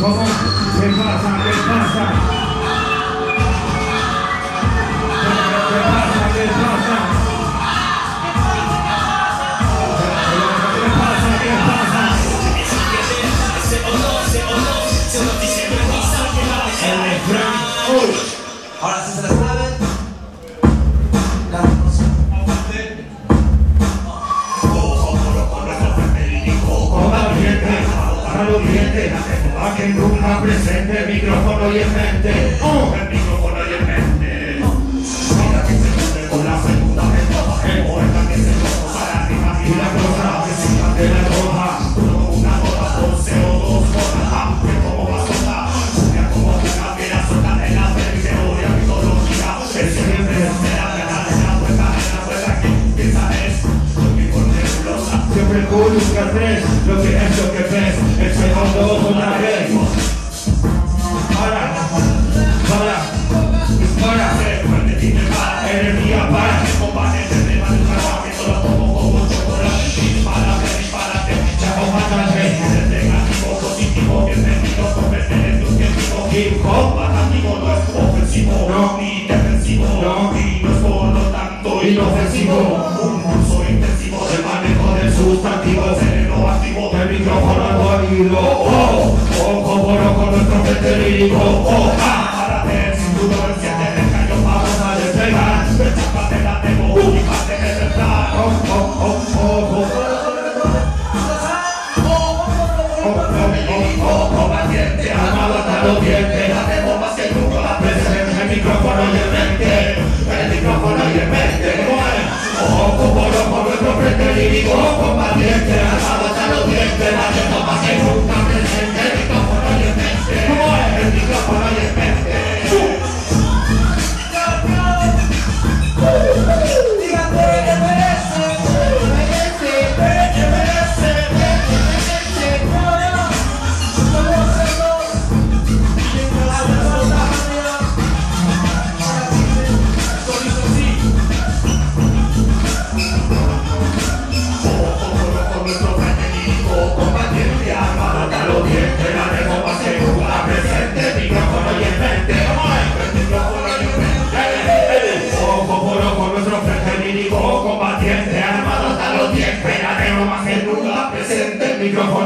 ¿Cómo? ¿Qué pasa? ¿Qué pasa? ¿Qué pasa? ¿Qué pasa? Ahora sí se la saben. La combatiente, para los dientes, a que nunca presente, micrófono y en mente. El micrófono y en mente. Mira que se mueve con la segunda estrofa, el poeta que se toca para arriba y la cosa que siga de la roja. Una gota por CO2 gota, que como va a soltar, como una piedra suelta de la teoría mitológica. El siempre espera que la vuelta que empieza es lo que contemplosa. Siempre busca tres, lo que es lo que ves, el segundo ojo otra vez. Para, energía para, que combate el tema del cargamento, lo pongo como chocolate, disparate, chavo mátate, el negativo, positivo, bienvenido, convertir en un tiempo, hip hop, atactivo, no es ofensivo, no, ni defensivo, no, y no es por lo tanto inofensivo, un curso intensivo de manejo del sustantivo, cerebro activo, del micrófono al oído, como con nuestro frente lírico, para ver sin duda el siete del cañón, vamos a despegar, rechápate la demo, y parte que te trae, combatiente, armado hasta los dientes, la demo más que nunca, la presencia, el micrófono y el mente, el micrófono y el mente, como nuestro frente lírico, combatiente, armado hasta los dientes, la demo más que nunca, presente, el micrófono y el mente, el micrófono y el mente. Combatiente, armado hasta los dientes, la tengo más que nunca presente, el micrófono